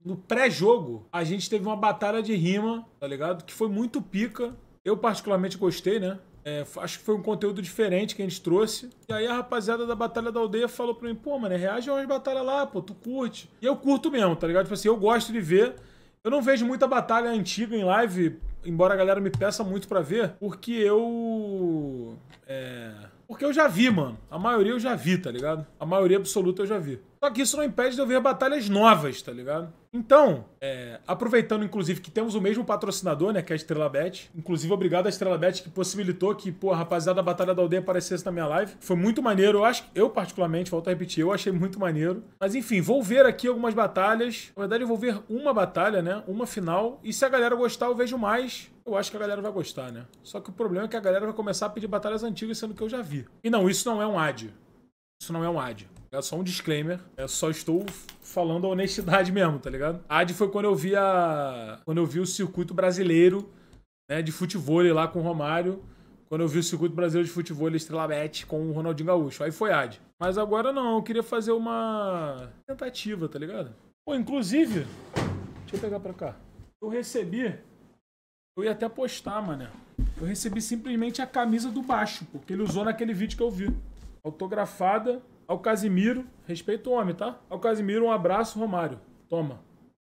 no pré-jogo, a gente teve uma batalha de rima, tá ligado? Que foi muito pica. Eu particularmente gostei, né? Acho que foi um conteúdo diferente que a gente trouxe. E aí a rapaziada da Batalha da Aldeia falou pra mim, pô, mano, reage a umas batalhas lá, pô, tu curte. E eu curto mesmo, tá ligado? Tipo assim, eu gosto de ver. Eu não vejo muita batalha antiga em live, embora a galera me peça muito pra ver, porque eu... Porque eu já vi, mano. A maioria eu já vi, tá ligado? A maioria absoluta eu já vi. Só que isso não impede de eu ver batalhas novas, tá ligado? Então, aproveitando, inclusive, que temos o mesmo patrocinador, né, que é a Estrela Bet. Inclusive, obrigado à Estrela Bet que possibilitou que, pô, a rapaziada da Batalha da Aldeia aparecesse na minha live. Foi muito maneiro. Eu particularmente, volto a repetir, eu achei muito maneiro. Mas, enfim, vou ver aqui algumas batalhas. Na verdade, eu vou ver uma batalha, né, uma final. E se a galera gostar, eu vejo mais. Eu acho que a galera vai gostar, né? Só que o problema é que a galera vai começar a pedir batalhas antigas, sendo que eu já vi. E não, isso não é um ad. Isso não é um ad. É só um disclaimer. Eu só estou falando a honestidade mesmo, tá ligado? Ad foi quando eu vi o circuito brasileiro, né, de futevôlei lá com o Romário. Quando eu vi o circuito brasileiro de futevôlei Estrela Bet com o Ronaldinho Gaúcho. Aí foi ad. Mas agora não, eu queria fazer uma tentativa, tá ligado? Pô, inclusive... Deixa eu pegar pra cá. Eu recebi... Eu ia até postar, mano. Eu recebi simplesmente a camisa do Baixo, porque ele usou naquele vídeo que eu vi. Autografada ao Casimiro. Respeito o homem, tá? Ao Casimiro, um abraço, Romário. Toma.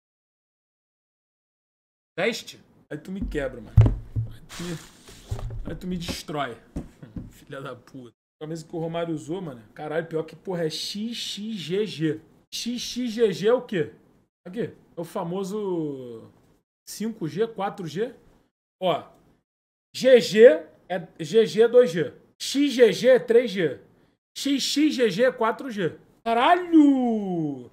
Veste? Aí tu me quebra, mano. Aí tu me destrói. Filha da puta. A camisa que o Romário usou, mano. Caralho, pior que, porra, é XXGG. XXGG é o quê? Aqui. É o famoso 5G, 4G. Ó, GG é 2G. XGG é 3G. XXGG é 4G. Caralho!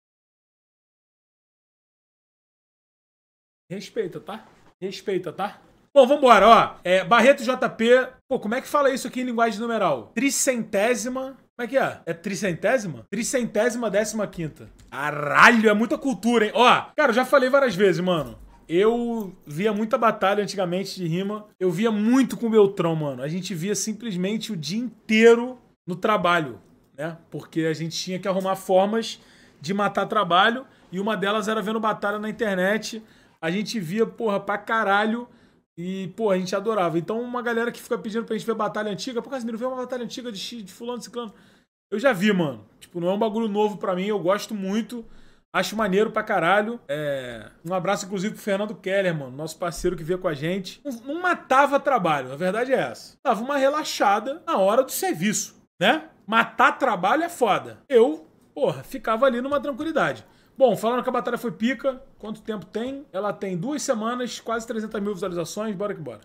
Respeita, tá? Respeita, tá? Bom, vambora, ó. Barreto JP. Pô, como é que fala isso aqui em linguagem numeral? Tricentésima. Como é que é? É tricentésima? 315ª. Caralho, é muita cultura, hein? Ó, cara, eu já falei várias vezes, mano. Eu via muita batalha antigamente de rima. Eu via muito com o Beltrão, mano. A gente via simplesmente o dia inteiro no trabalho, né? Porque a gente tinha que arrumar formas de matar trabalho. E uma delas era vendo batalha na internet. A gente via, porra, pra caralho. E, porra, a gente adorava. Então, uma galera que fica pedindo pra gente ver batalha antiga. Pô, Casimiro, vê uma batalha antiga de fulano, de ciclano. Eu já vi, mano. Tipo, não é um bagulho novo pra mim. Eu gosto muito. Acho maneiro pra caralho. Um abraço, inclusive, pro Fernando Keller, mano. Nosso parceiro que veio com a gente. Não matava trabalho, a verdade é essa. Dava uma relaxada na hora do serviço, né? Matar trabalho é foda. Eu, porra, ficava ali numa tranquilidade. Bom, falando que a batalha foi pica, quanto tempo tem? Ela tem 2 semanas, quase 300 mil visualizações. Bora que bora.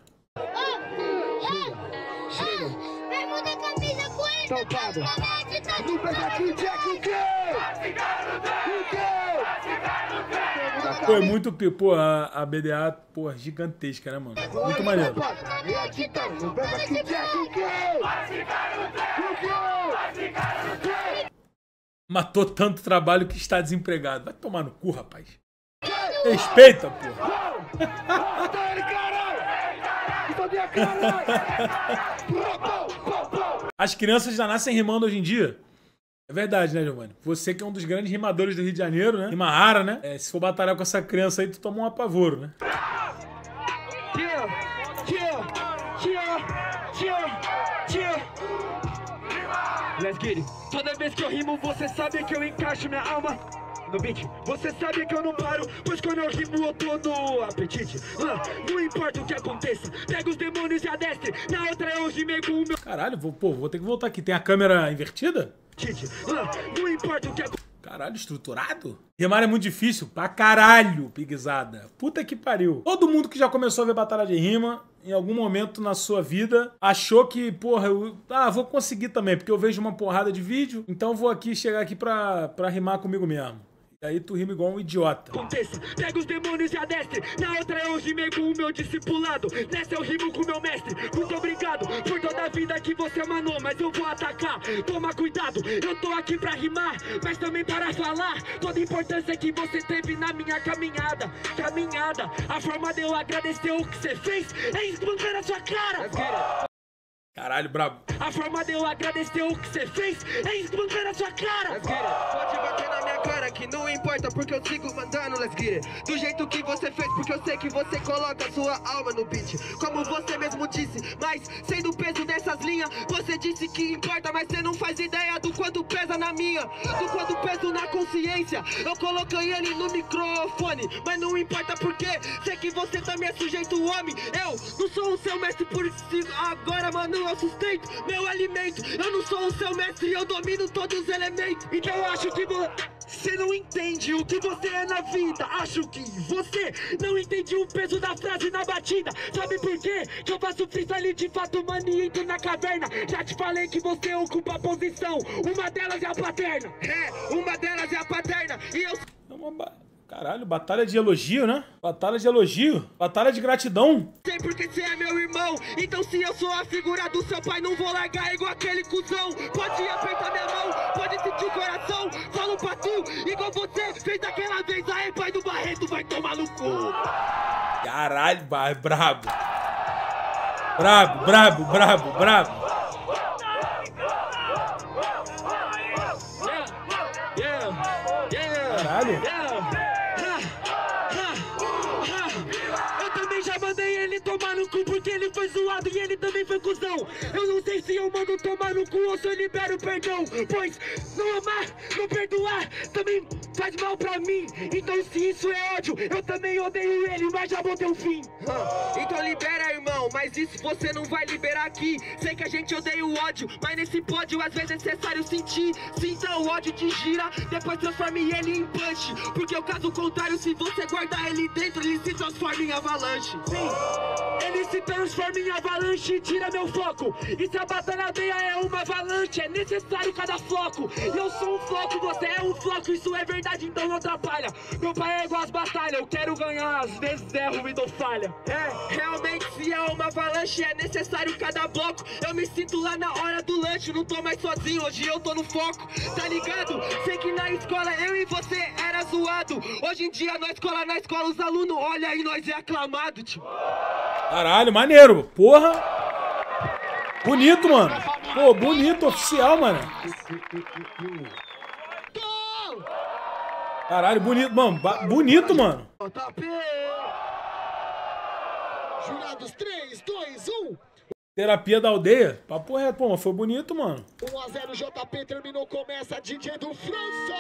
Bermuda, camisa, cueca, Foi muito pico. Pô, a BDA, porra, gigantesca, né, mano? Muito maneiro. Matou tanto trabalho que está desempregado. Vai tomar no cu, rapaz. Respeita, porra. As crianças já nascem rimando hoje em dia. É verdade, né, Giovanni? Você que é um dos grandes rimadores do Rio de Janeiro, né? Rima rara, né? Se for batalhar com essa criança aí, tu toma um apavoro, né? Let's get it. Toda vez que eu rimo, você sabe que eu encaixo minha alma no beat. Você sabe que eu não paro, pois quando eu rimo eu tô no apetite. Não importa o que aconteça, pega os demônios e adestre. Na outra eu rimei com o meu... Caralho, vou ter que voltar aqui. Tem a câmera invertida? Não importa o que aconteça. Caralho, estruturado? Rimar é muito difícil pra caralho, piguizada. Puta que pariu. Todo mundo que já começou a ver batalha de rima, em algum momento na sua vida, achou que, porra, vou conseguir também, porque eu vejo uma porrada de vídeo, então vou chegar aqui pra rimar comigo mesmo. E aí tu rima igual um idiota. Aconteça, pega os demônios e adestre. Na outra eu rimei com o meu discipulado. Nessa eu rimo com o meu mestre. Muito obrigado por toda a vida que você manou, mas eu vou atacar. Toma cuidado, eu tô aqui pra rimar, mas também para falar toda a importância que você teve na minha caminhada. A forma de eu agradecer o que você fez é espancando a sua cara. Caralho, brabo. A forma de eu agradecer o que você fez é espancando a sua cara. Pode bater na minha cara que não importa porque eu sigo mandando, let's get it. Do jeito que você fez, porque eu sei que você coloca sua alma no beat. Como você mesmo disse, mas sem do peso dessas linhas. Você disse que importa, mas você não faz ideia do quanto pesa na minha, do quanto peso na consciência. Eu coloquei ele no microfone, mas não importa porque sei que você também é sujeito homem. Eu não sou o seu mestre, por isso agora, mano, eu sustento meu alimento. Eu não sou o seu mestre, eu domino todos os elementos. Então eu acho que você não entende o que você é na vida. Acho que você não entende o peso da frase na batida. Sabe por quê? Que eu faço freestyle de fato, mano, e entro na caverna. Já te falei que você ocupa a posição. Uma delas é a paterna. Uma delas é a paterna. E eu... Caralho, batalha de elogio, né? Batalha de elogio. Batalha de gratidão. Sei porque você é meu irmão. Então se eu sou a figura do seu pai, não vou largar igual aquele cuzão. Pode apertar minha mão, pode sentir o coração. Falo pra tu, igual você fez daquela vez. Aí, pai do Barreto, vai tomar no cu. Caralho, brabo. Brabo. Caralho. Eu também já mandei ele tomar no cu porque ele foi zoado e ele também foi cuzão. Eu não sei se eu mando tomar no cu ou se eu libero perdão, pois não amar, não perdoar também faz mal pra mim. Então se isso é ódio, eu também odeio ele, mas já vou ter um fim. Então libera, irmão, mas isso você não vai liberar aqui. Sei que a gente odeia o ódio, mas nesse pódio às vezes é necessário sentir. Sinta o ódio te gira, depois transforme ele em punch. Porque o caso contrário, se você guardar ele dentro, ele se transforma em avalanche. Sim, ele se transforma em avalanche e tira meu foco. E se a batalha aldeia é uma avalanche, é necessário cada floco. E eu sou um floco, você é um floco, isso é verdade, então não atrapalha. Meu pai é igual as batalhas, eu quero ganhar, às vezes erro e dou falha. Realmente se é uma avalanche, é necessário cada bloco. Eu me sinto lá na hora do lanche, não tô mais sozinho, hoje eu tô no foco. Tá ligado? Sei que na escola eu e você era zoado. Hoje em dia na escola os alunos olham e nós é aclamado, tio. Caralho, maneiro, porra. Bonito, mano. Pô, bonito, oficial, mano. Caralho, bonito, mano. Bonito, mano. Jurados, 3, 2, 1. Terapia da aldeia. Papo reto, pô, mas foi bonito, mano. 1-0, JP terminou, começa DJ do França.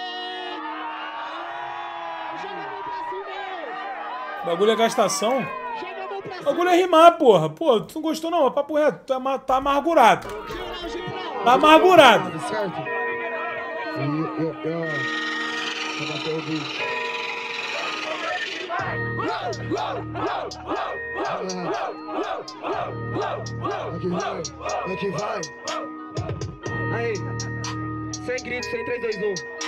Joga a mão pra cima. O bagulho é gastação. Joga a mão pra O cima. bagulho é rimar, porra. Pô, tu não gostou não, papo reto. Tu tá amargurado. Tá amargurado. Certo. Aqui vai. Aí, sem grito, sem 3, 2, 1.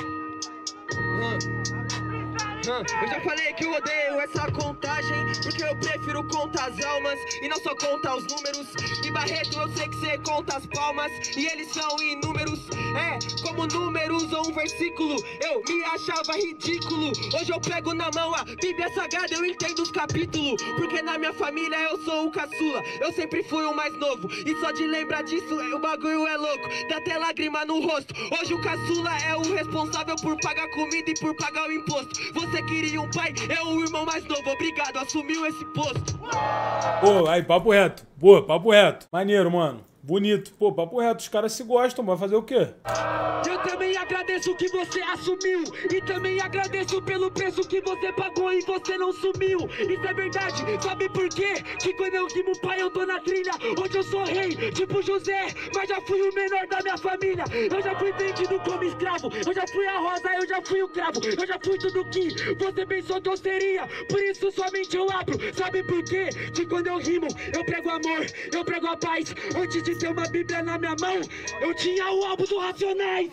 Eu já falei que eu odeio essa contagem, porque eu prefiro contar as almas e não só contar os números. E Barreto, eu sei que você conta as palmas e eles são inúmeros. Como números ou um versículo, eu me achava ridículo. Hoje eu pego na mão a Bíblia Sagrada, eu entendo os capítulos. Porque na minha família eu sou o caçula, eu sempre fui o mais novo. E só de lembrar disso, o bagulho é louco, dá até lágrima no rosto. Hoje o caçula é o responsável por pagar comida e por pagar o imposto. Você queria um pai, é o irmão mais novo, obrigado, assumiu esse posto. Pô, aí, papo reto. Pô, papo reto. Maneiro, mano. Bonito. Pô, papo reto. Os caras se gostam, vai fazer o quê? Eu também agradeço que você assumiu. E também agradeço pelo preço que você pagou e você não sumiu. Isso é verdade, sabe por quê? Que quando eu rimo pai eu tô na trilha. Hoje eu sou rei, tipo José, mas já fui o menor da minha família. Eu já fui vendido como escravo, eu já fui a rosa, eu já fui o cravo. Eu já fui tudo que você pensou que eu seria. Por isso somente eu abro, sabe por quê? Que quando eu rimo, eu prego amor, eu prego a paz. Antes de ter uma bíblia na minha mão, eu tinha o álbum do Racionais.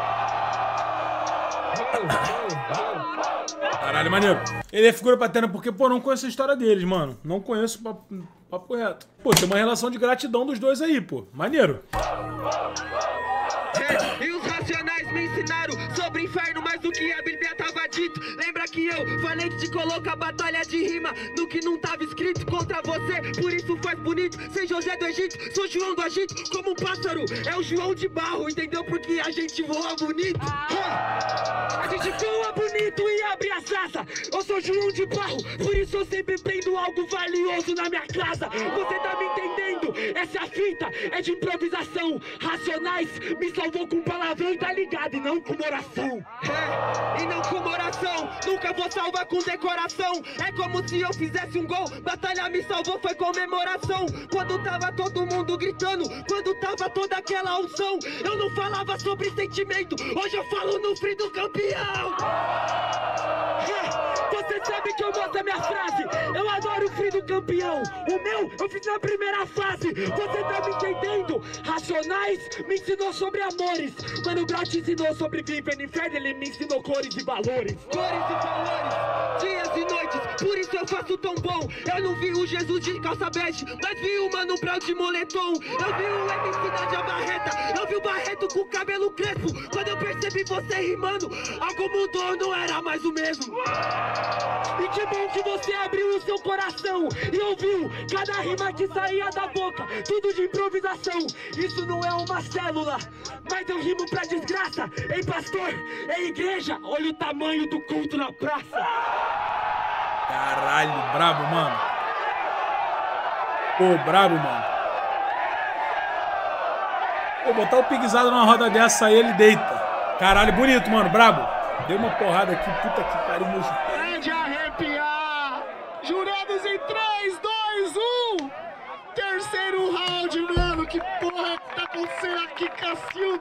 Caralho, maneiro. Ele é figura paterna porque, pô, não conheço a história deles, mano. Não conheço papo reto. Pô, tem uma relação de gratidão dos dois aí, pô. Maneiro. E os Racionais me ensinaram sobre inferno, mas do que a Bíblia tava dito. Lembra que eu falei de colocar batalha de rima no que não tava escrito contra você, por isso faz bonito. Sem José do Egito, sou João do Egito, como um pássaro, é o João de barro, entendeu? Porque a gente voa bonito. A gente voa bonito e abre as asas. Eu sou João de barro, por isso eu sempre prendo algo valioso na minha casa. Você tá me entendendo? Essa fita é de improvisação. Racionais me salvou com palavrão e tá ligado, e não com oração. E não com oração, nunca vou salvar com decoração. É como se eu fizesse um gol, batalha me salvou, foi comemoração. Quando tava todo mundo gritando, quando tava toda aquela unção, eu não falava sobre sentimento, hoje eu falo no free do campeão. Você sabe que eu mostro a minha frase, eu adoro o free do campeão. O meu eu fiz na primeira fase, você tá me entendendo? Racionais me ensinou sobre amores, Mano Brown te ensinou sobre viver no inferno, ele me ensinou cores e valores. Cores e valores, dias e noites, por isso eu faço tão bom. Eu não vi o Jesus de calça bege, mas vi o Mano Brown de moletom. Eu vi o MC da Dia Barreta, eu vi o Barreto com o cabelo crespo. Quando eu percebi você rimando, algo mudou, não era mais o mesmo. E que bom que você abriu o seu coração e ouviu cada rima que saía da boca, tudo de improvisação. Isso não é uma célula, mas eu rimo pra desgraça. Ei pastor, ei igreja, olha o tamanho do culto na praça. Caralho, brabo, mano. Pô, brabo, mano. Pô, botar o Pigzada numa roda dessa aí, ele deita. Caralho, bonito, mano, brabo. Deu uma porrada aqui, puta que pariu, meu. É de arrepiar. Jurados em 3, 2, 1. Terceiro round, mano. Que porra que tá acontecendo aqui, Cacildes?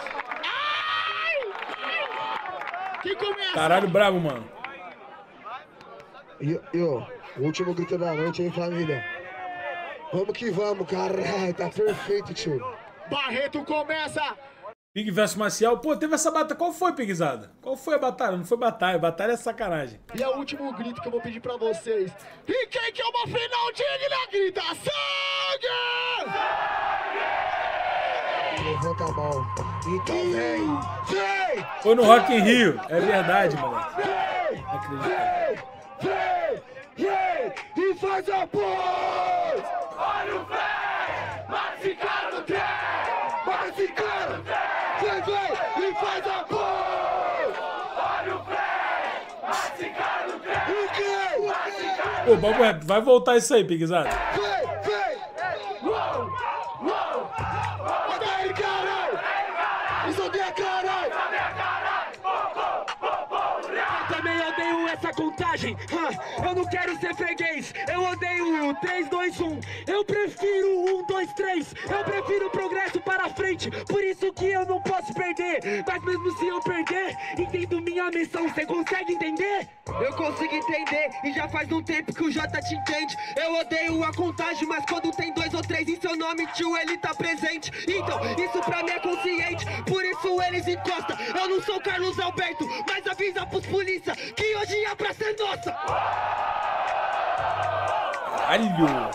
Ai! Quem começa? Caralho, brabo, mano. O último grito da noite, hein, família? Vamos que vamos, caralho. Tá perfeito, tio. Barreto começa. Pig vs Maciel. Pô, teve essa batalha. Qual foi, Pigzada? Qual foi a batalha? Não foi batalha. Batalha é sacanagem. E é o último grito que eu vou pedir pra vocês. E quem quer uma final digna, grita sangue! Levanta a mão. Então vem! Foi no Rock in Rio. É verdade, moleque. Não acredito. E faz a paz! Olha o fé, massificado trem, Massicando! Vem! E faz a paz! olha o fé, massificado trem. O quê? Pô, bagulho, vai voltar isso aí, Pigzada. Vem! Bota aí, caralho! Isso aqui é caralho! Também odeio essa contagem. Eu não quero ser freguês. Eu odeio o 3, 2, 1. Eu prefiro 1, 2, 3. Eu prefiro progresso para frente. Por isso que eu não posso perder. Mas mesmo se eu perder, entendo minha missão. Você consegue entender? Eu consigo entender. E já faz um tempo que o Jota te entende. Eu odeio a contagem, mas quando tem 2 ou 3 em seu nome, tio, ele tá presente. Então, isso pra mim é consciente. Por isso eles encostam. Eu não sou Carlos Alberto, mas avisa pros polícia que hoje a praça é nossa. Caralho.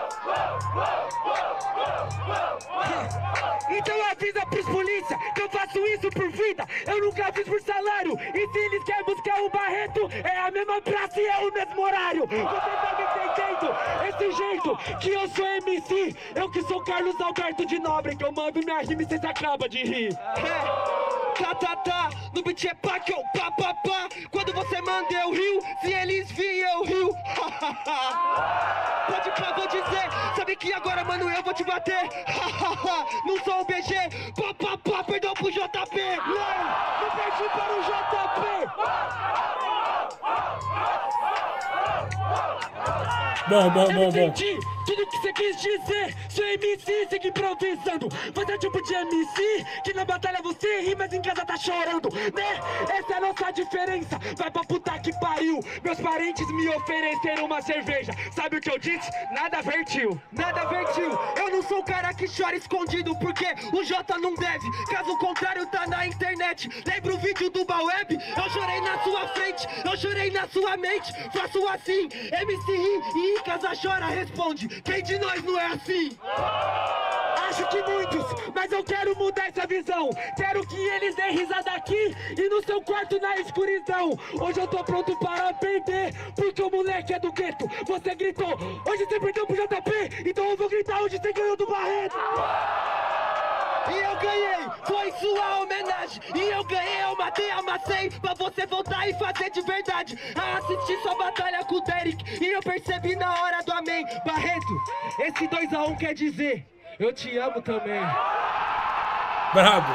Então avisa pros polícia que eu faço isso por vida. Eu nunca fiz por salário. E se eles querem buscar o Barreto, é a mesma praça e é o mesmo horário. Você tá me entendendo? Esse jeito que eu sou MC. Eu que sou Carlos Alberto de Nobre, que eu mando minha rima e cês acabam de rir. Tá, no beat é pá que eu pá. Quando você manda eu rio, se eles virem eu rio. Pode pra, vou dizer, sabe que agora, mano, eu vou te bater. Não sou o BG, pá, perdão pro JP. Não perdi para o JP. Bom. Entendi tudo que você quis dizer. Sou MC, siga improvisando. Você é tipo de MC que na batalha você ri, mas em casa tá chorando, né? Essa é a nossa diferença. Vai pra puta que pariu. Meus parentes me ofereceram uma cerveja. Sabe o que eu disse? Nada a ver, tio. Eu não sou o cara que chora escondido, porque o Jota não deve. Caso contrário, tá na internet. Lembra o vídeo do Baweb? Eu chorei na sua frente, eu chorei na sua mente. Faço assim, MC ri e em casa chora, responde. Quem de nós não é assim? A acho que muitos, mas eu quero mudar essa visão. Quero que eles dêem risada aqui e no seu quarto na escuridão. Hoje eu tô pronto para perder, porque o moleque é do gueto. Você gritou, hoje você perdeu pro JP, então eu vou gritar hoje você ganhou do Barreto. E eu ganhei, foi sua homenagem. E eu ganhei, eu matei, amassei, pra você voltar e fazer de verdade. Assisti sua batalha com o Derek e eu percebi na hora do amém. Barreto, esse 2-1 quer dizer, eu te amo também. Brabo.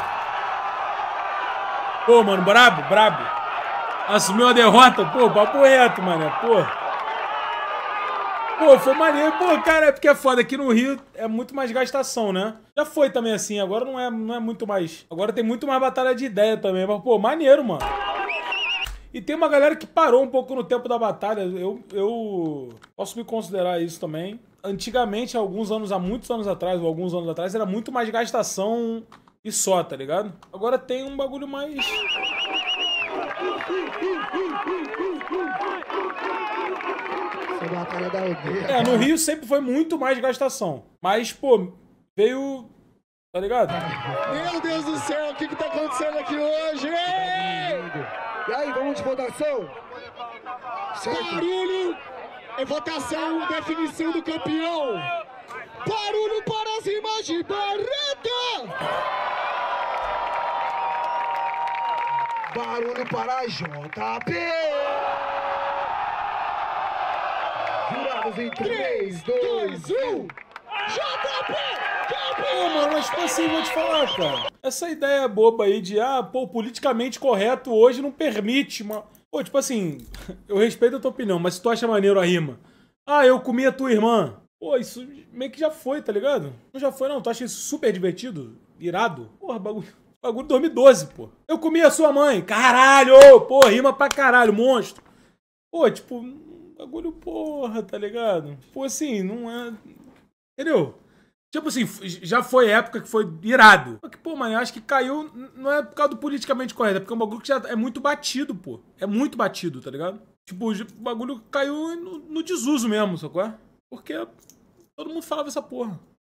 Pô, mano, brabo, brabo. Assumiu a derrota, pô, papo reto, mano, pô. Pô, foi maneiro. Pô, cara, é porque é foda. Aqui no Rio é muito mais gastação, né? Já foi também assim, agora não é muito mais. Agora tem muito mais batalha de ideia também. Mas, pô, maneiro, mano. E tem uma galera que parou um pouco no tempo da batalha. Eu posso me considerar isso também. Antigamente, há muitos anos atrás, ou alguns anos atrás, era muito mais gastação e só, tá ligado? Agora tem um bagulho mais... Batalha da aldeia. É, no Rio sempre foi muito mais gastação. Mas, pô, veio... Tá ligado? Meu Deus do céu, o que tá acontecendo aqui hoje? E aí, vamos de votação? Certo? Barulho é votação, definição do campeão. Barulho para as rimas de Barreto. Barulho para JP. Jurados em 3, 2, 1. JP! Pô, mano, mas tipo assim, vou te falar, cara. Essa ideia boba aí de, pô, politicamente correto hoje não permite, mano. Pô, tipo assim, eu respeito a tua opinião, mas se tu acha maneiro a rima. Eu comi a tua irmã. Pô, isso meio que já foi, tá ligado? Não já foi, não. Tu acha isso super divertido? Irado? Porra, bagulho de 2012, pô. Eu comi a sua mãe. Caralho! Pô, rima pra caralho, monstro. Pô, tipo, bagulho porra, tá ligado? Pô, assim, não é... Entendeu? Tipo assim, já foi época que foi irado. Só que, pô, mano, eu acho que caiu, não é por causa do politicamente correto, é porque é um bagulho que já é muito batido, pô. É muito batido, tá ligado? Tipo, o bagulho caiu no desuso mesmo, sacou? Porque todo mundo falava essa porra.